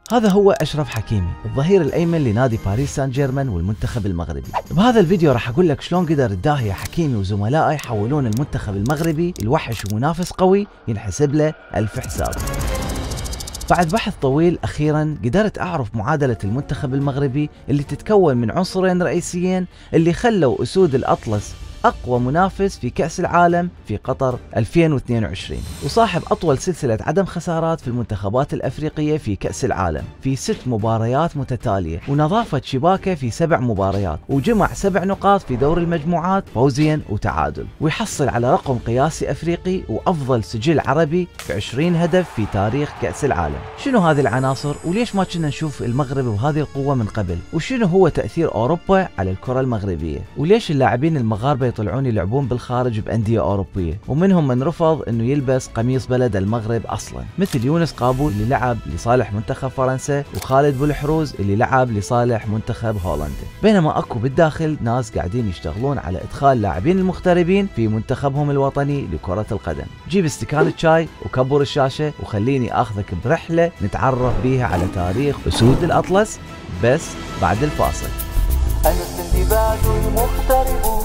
هذا هو أشرف حكيمي، الظهير الأيمن لنادي باريس سان جيرمان والمنتخب المغربي. بهذا الفيديو راح أقول لك شلون قدر الداهية حكيمي وزملائه يحولون المنتخب المغربي الوحش ومنافس قوي ينحسب له 1000 حساب. بعد بحث طويل أخيرا قدرت أعرف معادلة المنتخب المغربي اللي تتكون من عنصرين رئيسيين اللي خلوا أسود الأطلس أقوى منافس في كأس العالم في قطر 2022، وصاحب أطول سلسلة عدم خسارات في المنتخبات الأفريقية في كأس العالم في 6 مباريات متتالية، ونظافة شباكه في 7 مباريات، وجمع 7 نقاط في دور المجموعات فوزيا وتعادل، ويحصل على رقم قياسي أفريقي وأفضل سجل عربي في 20 هدف في تاريخ كأس العالم. شنو هذه العناصر وليش ما كنا نشوف المغرب بهذه القوة من قبل؟ وشنو هو تأثير أوروبا على الكرة المغربية؟ وليش اللاعبين المغاربة يطلعون يلعبون بالخارج بأندية أوروبية، ومنهم من رفض انه يلبس قميص بلد المغرب اصلا، مثل يونس قابول اللي لعب لصالح منتخب فرنسا، وخالد بولحروز اللي لعب لصالح منتخب هولندا، بينما اكو بالداخل ناس قاعدين يشتغلون على ادخال لاعبين المغتربين في منتخبهم الوطني لكرة القدم. جيب استكانة شاي وكبر الشاشة وخليني اخذك برحلة نتعرف بيها على تاريخ اسود الاطلس، بس بعد الفاصل. أنا السندباد المغترب.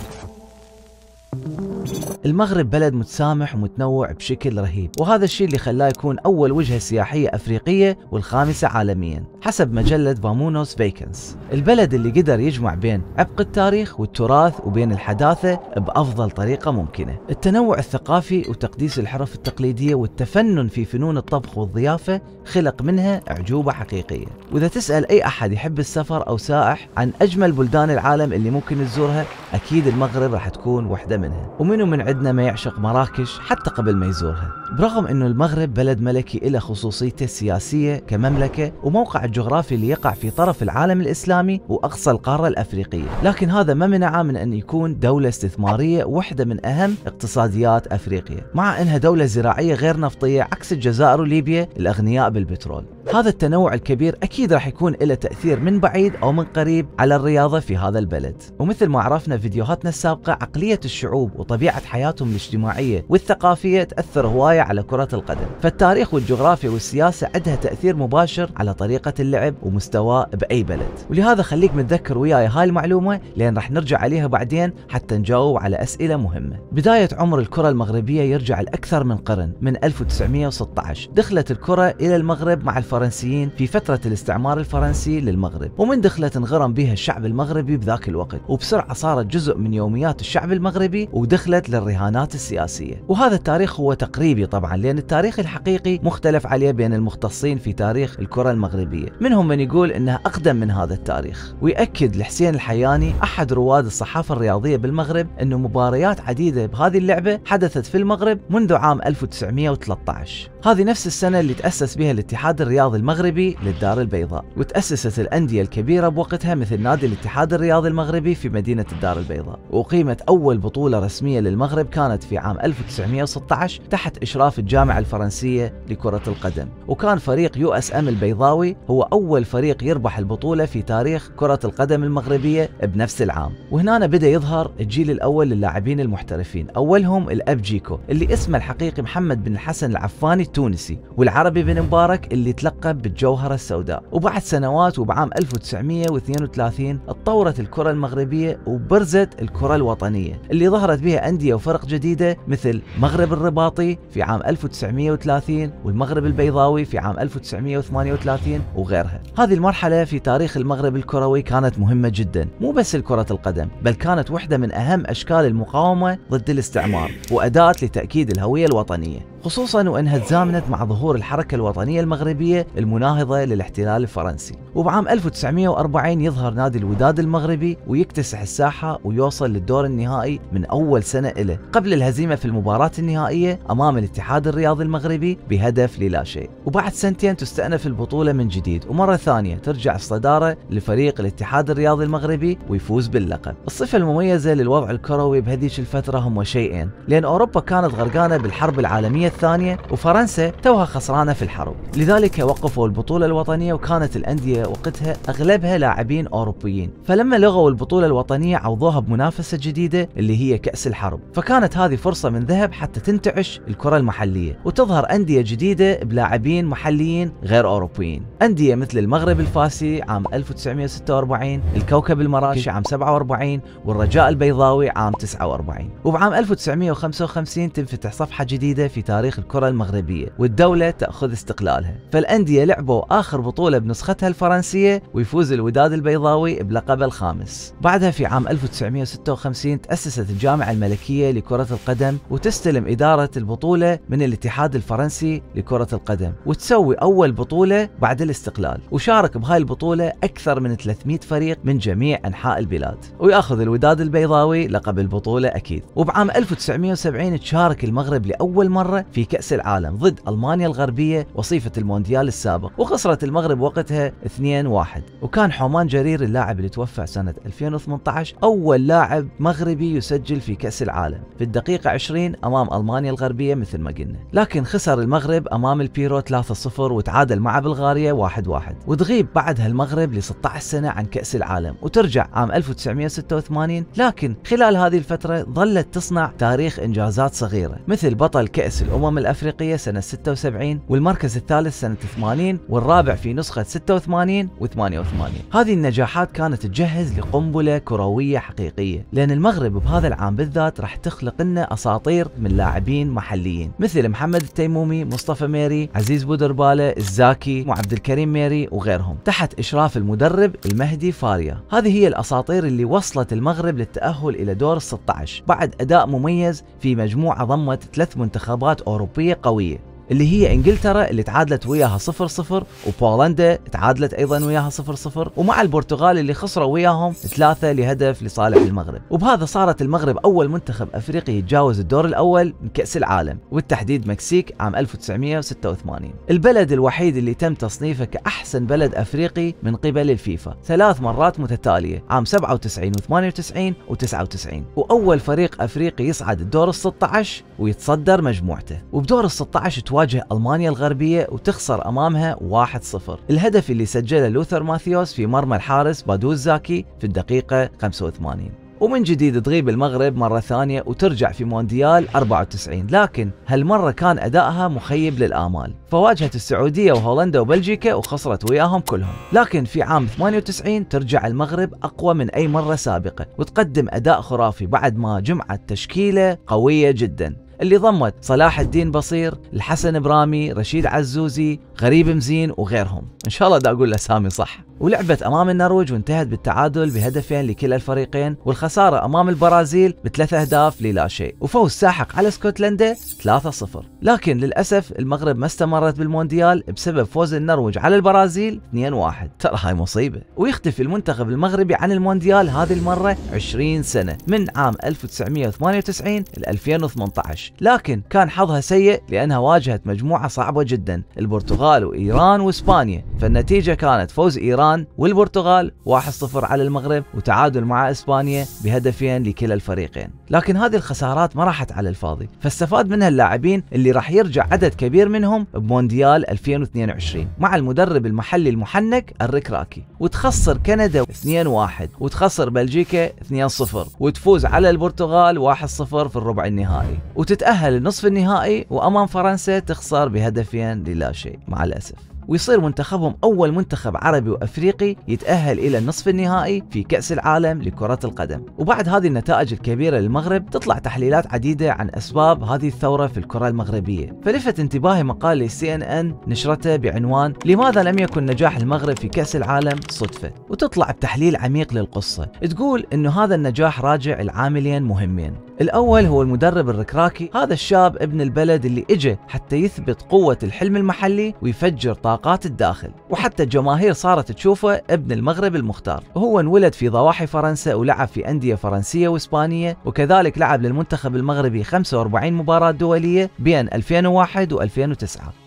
المغرب بلد متسامح ومتنوع بشكل رهيب، وهذا الشيء اللي خلاه يكون أول وجهة سياحية أفريقية والخامسة عالميا حسب مجلة فامونوس فيكنس. البلد اللي قدر يجمع بين عمق التاريخ والتراث وبين الحداثة بأفضل طريقة ممكنة. التنوع الثقافي وتقديس الحرف التقليدية والتفنن في فنون الطبخ والضيافة خلق منها أعجوبة حقيقية. وإذا تسأل أي أحد يحب السفر أو سائح عن أجمل بلدان العالم اللي ممكن تزورها، أكيد المغرب راح تكون واحدة منها. ومنو من عندنا ما يعشق مراكش حتى قبل ما يزورها؟ برغم انه المغرب بلد ملكي له خصوصيته السياسية كمملكة وموقع الجغرافي اللي يقع في طرف العالم الإسلامي وأقصى القارة الأفريقية، لكن هذا ما منعه من أن يكون دولة استثمارية واحدة من أهم اقتصاديات أفريقيا، مع أنها دولة زراعية غير نفطية عكس الجزائر وليبيا الأغنياء بالبترول. هذا التنوع الكبير أكيد راح يكون له تأثير من بعيد أو من قريب على الرياضة في هذا البلد. ومثل ما عرفنا في فيديوهاتنا السابقة، عقلية الشعوب وطبيعة حياتهم الاجتماعية والثقافية تأثر هواية على كرة القدم، فالتاريخ والجغرافيا والسياسة عندها تأثير مباشر على طريقة اللعب ومستواه بأي بلد. ولهذا خليك متذكر وياي هاي المعلومة، لأن راح نرجع عليها بعدين حتى نجاوب على أسئلة مهمة. بداية عمر الكرة المغربية يرجع لأكثر من قرن، من 1916 دخلت الكرة إلى المغرب مع الفرنسيين في فترة الاستعمار الفرنسي للمغرب، ومن دخلت انغرم بها الشعب المغربي بذاك الوقت، وبسرعة صارت جزء من يوميات الشعب المغربي ودخلت للرهانات السياسية. وهذا التاريخ هو تقريبي طبعا، لأن التاريخ الحقيقي مختلف عليه بين المختصين في تاريخ الكرة المغربية، منهم من يقول انها اقدم من هذا التاريخ. ويأكد الحسين الحياني احد رواد الصحافة الرياضية بالمغرب انه مباريات عديدة بهذه اللعبة حدثت في المغرب منذ عام 1913. هذه نفس السنة اللي تأسس بها الاتحاد الرياضي المغربي للدار البيضاء، وتأسست الأندية الكبيرة بوقتها مثل نادي الاتحاد الرياضي المغربي في مدينة الدار البيضاء. وقيمت أول بطولة رسمية للمغرب كانت في عام 1916 تحت إشراف الجامعة الفرنسية لكرة القدم، وكان فريق USM البيضاوي هو أول فريق يربح البطولة في تاريخ كرة القدم المغربية بنفس العام. وهنا بدأ يظهر الجيل الأول للاعبين المحترفين، أولهم الأب جيكو اللي اسمه الحقيقي محمد بن الحسن العفاني التونسي، والعربي بن مبارك اللي تلقب بالجوهرة السوداء. وبعد سنوات وبعام 1932 اتطورت الكرة المغربية وبرزت الكرة الوطنية اللي ظهرت بها أندية وفرق جديدة مثل مغرب الرباطي في عام 1930 والمغرب البيضاوي في عام 1938 وغيرها. هذه المرحلة في تاريخ المغرب الكروي كانت مهمة جدا، مو بس لكرة القدم، بل كانت واحدة من أهم أشكال المقاومة ضد الاستعمار وأداة لتأكيد الهوية الوطنية، خصوصا وأنها تزامنت مع ظهور الحركة الوطنية المغربية المناهضة للاحتلال الفرنسي. وبعام 1940 يظهر نادي الوداد المغربي ويكتسح الساحة ويوصل للدور النهائي من أول سنة له، قبل الهزيمة في المباراة النهائية أمام الاتحاد الرياضي المغربي بهدف للا شيء. وبعد سنتين تستأنف البطولة من جديد، ومرة ثانية ترجع الصدارة لفريق الاتحاد الرياضي المغربي ويفوز باللقب. الصفة المميزة للوضع الكروي بهذيك الفترة هم شيئين، لأن أوروبا كانت غرقانة بالحرب العالمية الثانية وفرنسا توها خسرانة في الحرب، لذلك وقفوا البطولة الوطنية وكانت الأندية وقتها أغلبها لاعبين أوروبيين، فلما لغوا البطولة الوطنية عوضوها بمنافسة جديدة اللي هي كأس الحرب، فكانت هذه فرصة من ذهب حتى تنتعش الكرة المحلية وتظهر أندية جديدة بلاعبين محليين غير أوروبيين، أندية مثل المغرب الفاسي عام 1946، الكوكب المراشي عام 47، والرجاء البيضاوي عام 49. وبعام 1955 تنفتح صفحة جديدة في تاريخ الكرة المغربية والدولة تأخذ استقلالها، فالأندية لعبوا آخر بطولة بنسختها الفرنسية ويفوز الوداد البيضاوي بلقب الخامس. بعدها في عام 1956 تأسست الجامعة الملكية لكرة القدم وتستلم إدارة البطولة من الاتحاد الفرنسي لكرة القدم وتسوي أول بطولة بعد الاستقلال، وشارك بهاي البطولة أكثر من 300 فريق من جميع أنحاء البلاد، ويأخذ الوداد البيضاوي لقب البطولة أكيد. وبعام 1970 تشارك المغرب لأول مرة في كأس العالم ضد ألمانيا الغربية وصيفة المونديال السابق، وخسرت المغرب وقتها 2-1، وكان حومان جرير اللاعب اللي توفى سنة 2018 أول لاعب مغربي يسجل في كأس العالم في الدقيقة 20 أمام ألمانيا الغربية مثل ما قلنا، لكن خسر المغرب أمام البيرو 3-0 وتعادل مع بلغاريا 1-1، وتغيب بعدها المغرب ل 16 سنة عن كأس العالم وترجع عام 1986، لكن خلال هذه الفترة ظلت تصنع تاريخ إنجازات صغيرة مثل بطل كأس الأمم الأفريقية سنة 76 والمركز الثالث سنة 80 والرابع في نسخة 86 و88. هذه النجاحات كانت تجهز لقنبلة كروية حقيقية، لأن المغرب بهذا العام بالذات راح تخلق لنا أساطير من لاعبين محليين مثل محمد التيمومي، مصطفى ميري، عزيز بودربالة، الزاكي، وعبد الكريم ميري وغيرهم تحت إشراف المدرب المهدي فاريا. هذه هي الأساطير اللي وصلت المغرب للتأهل إلى دور ال16 بعد أداء مميز في مجموعة ضمت 3 منتخبات أوروبية قوية اللي هي انجلترا اللي تعادلت وياها 0-0، وبولندا تعادلت ايضا وياها 0-0، ومع البرتغال اللي خسروا وياهم 3-0 لصالح المغرب. وبهذا صارت المغرب اول منتخب افريقي يتجاوز الدور الاول من كأس العالم، وبالتحديد مكسيك عام 1986. البلد الوحيد اللي تم تصنيفه كأحسن بلد افريقي من قبل الفيفا 3 مرات متتالية عام 97 و98 و99، واول فريق افريقي يصعد الدور ال16 ويتصدر مجموعته. وبدور ال16 تواجه ألمانيا الغربية وتخسر أمامها 1-0، الهدف اللي سجله لوثر ماثيوس في مرمى الحارس بادوز زاكي في الدقيقة 85. ومن جديد تغيب المغرب مرة ثانية وترجع في مونديال 94، لكن هالمرة كان أدائها مخيب للآمال، فواجهت السعودية وهولندا وبلجيكا وخسرت وياهم كلهم. لكن في عام 98 ترجع المغرب أقوى من أي مرة سابقة وتقدم أداء خرافي بعد ما جمعت تشكيلة قوية جدا اللي ضمت صلاح الدين بصير، الحسن برامي، رشيد عزوزي، غريب مزين وغيرهم، إن شاء الله دا أقول الأسامي صح. ولعبت أمام النرويج وانتهت بالتعادل بهدفين لكلا الفريقين، والخسارة أمام البرازيل ب3 أهداف للا شيء، وفوز ساحق على اسكتلندا 3-0. لكن للأسف المغرب ما استمرت بالمونديال بسبب فوز النرويج على البرازيل 2-1، ترى هاي مصيبة. ويختفي المنتخب المغربي عن المونديال هذه المرة 20 سنة من عام 1998 ل 2018، لكن كان حظها سيء لأنها واجهت مجموعة صعبة جدا، البرتغال وإيران وإسبانيا، فالنتيجة كانت فوز إيران والبرتغال 1-0 على المغرب وتعادل مع إسبانيا بهدفين لكلا الفريقين. لكن هذه الخسارات ما راحت على الفاضي، فاستفاد منها اللاعبين اللي راح يرجع عدد كبير منهم بمونديال 2022 مع المدرب المحلي المحنك الركراكي، وتخسر كندا 2-1 وتخسر بلجيكا 2-0 وتفوز على البرتغال 1-0 في الربع النهائي وتتأهل لنصف النهائي، وأمام فرنسا تخسر بهدفين للا شيء مع الأسف، ويصير منتخبهم أول منتخب عربي وأفريقي يتأهل إلى النصف النهائي في كأس العالم لكرة القدم. وبعد هذه النتائج الكبيرة للمغرب تطلع تحليلات عديدة عن أسباب هذه الثورة في الكرة المغربية، فلفت انتباهي مقال CNN نشرته بعنوان لماذا لم يكن نجاح المغرب في كأس العالم صدفة، وتطلع بتحليل عميق للقصة تقول إنه هذا النجاح راجع لعاملين مهمين. الأول هو المدرب الركراكي، هذا الشاب ابن البلد اللي اجى حتى يثبت قوة الحلم المحلي ويفجر طاقات الداخل، وحتى الجماهير صارت تشوفه ابن المغرب المختار. وهو انولد في ضواحي فرنسا ولعب في أندية فرنسية وإسبانية، وكذلك لعب للمنتخب المغربي 45 مباراة دولية بين 2001 و2009.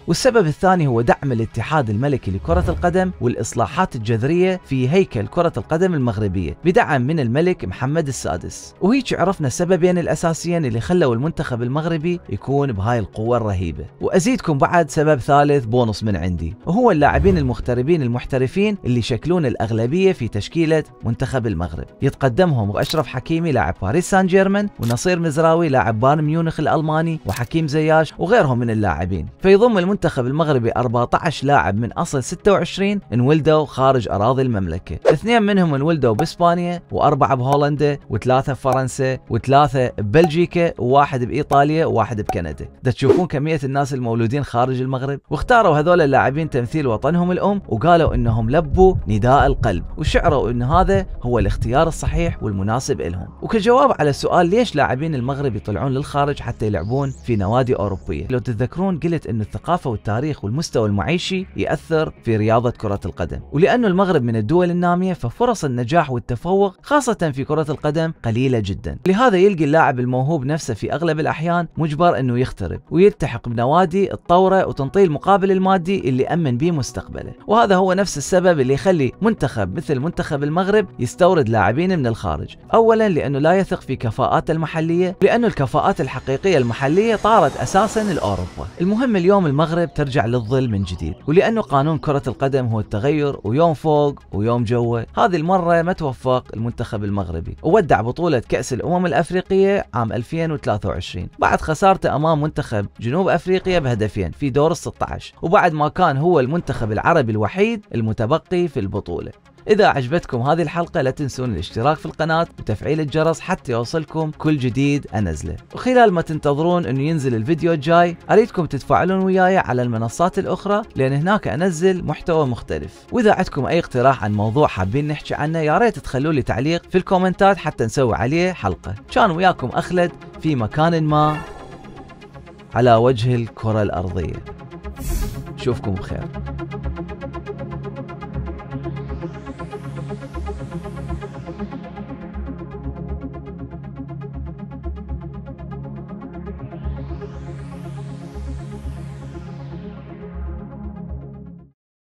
والسبب الثاني هو دعم الاتحاد الملكي لكرة القدم والإصلاحات الجذرية في هيكل كرة القدم المغربية بدعم من الملك محمد السادس. وهيك عرفنا السببين الأساسيين اللي خلوا المنتخب المغربي يكون بهاي القوة الرهيبة. وأزيدكم بعد سبب ثالث بونص من عندي، وهو اللاعبين المغتربين المحترفين اللي يشكلون الأغلبية في تشكيلة منتخب المغرب، يتقدمهم أشرف حكيمي لاعب باريس سان جيرمان، ونصير مزراوي لاعب بايرن ميونخ الألماني، وحكيم زياش وغيرهم من اللاعبين. فيضم المنتخب المغربي 14 لاعب من أصل 26 انولدوا خارج أراضي المملكة، 2 منهم انولدوا بإسبانيا، و4 بهولندا، و3 بفرنسا، و3 ببلجيكا، و1 بإيطاليا، و1 بكندا. دا تشوفون كمية الناس المولودين خارج المغرب. واختاروا هذول اللاعبين تمثيل وطنهم الأم، وقالوا إنهم لبوا نداء القلب، وشعروا إن هذا هو الاختيار الصحيح والمناسب لهم. وكجواب على السؤال ليش لاعبين المغرب يطلعون للخارج حتى يلعبون في نوادي أوروبية، لو تتذكرون قلت إن الثقافة والتاريخ والمستوى المعيشي يأثر في رياضة كرة القدم، ولأنه المغرب من الدول النامية ففرص النجاح والتفوق خاصة في كرة القدم قليلة جدا. لهذا يلقي اللاعب الموهوب نفسه في أغلب الأحيان مجبر إنه يغترب ويلتحق بنوادي تطوره وتنطيه المقابل المادي اللي أمن به مستقبله. وهذا هو نفس السبب اللي يخلي منتخب مثل منتخب المغرب يستورد لاعبين من الخارج. أولا لأنه لا يثق في كفاءات المحلية، لأنه الكفاءات الحقيقية المحلية طارت أساسا لأوروبا. المهم اليوم المغرب ترجع للظل من جديد، ولأنه قانون كرة القدم هو التغير، ويوم فوق ويوم جوا. هذه المرة ما توفق المنتخب المغربي وودع بطولة كأس الأمم الأفريقية عام 2023 بعد خسارته أمام منتخب جنوب أفريقيا بهدفين في دور ال16، وبعد ما كان هو المنتخب العربي الوحيد المتبقي في البطولة. إذا عجبتكم هذه الحلقة لا تنسون الاشتراك في القناة وتفعيل الجرس حتى يوصلكم كل جديد أنزله. وخلال ما تنتظرون أنه ينزل الفيديو الجاي أريدكم تتفاعلون وياي على المنصات الأخرى، لأن هناك أنزل محتوى مختلف. وإذا عندكم أي اقتراح عن موضوع حابين نحكي عنه يا ريت تخلوا لي تعليق في الكومنتات حتى نسوي عليه حلقة. كان وياكم أخلد في مكان ما على وجه الكرة الأرضية. شوفكم بخير.